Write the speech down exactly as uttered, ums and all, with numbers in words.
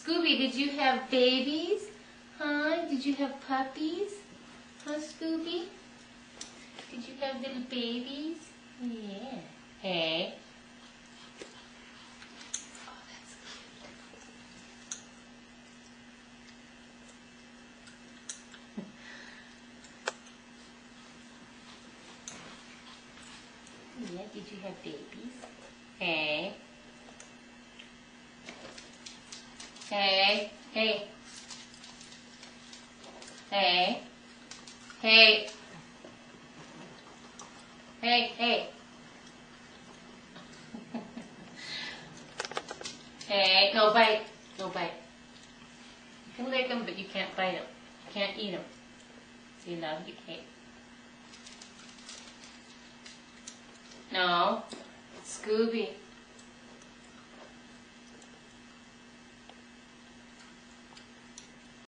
Scooby, did you have babies? Huh? Did you have puppies? Huh, Scooby? Did you have little babies? Yeah. Hey. Oh, that's cute. Yeah, did you have babies? Hey. Hey. Hey. Hey. Hey. Hey, hey. Hey, no bite. No bite. You can lick them, but you can't bite them. You can't eat them. See, no, you can't. No. Scooby.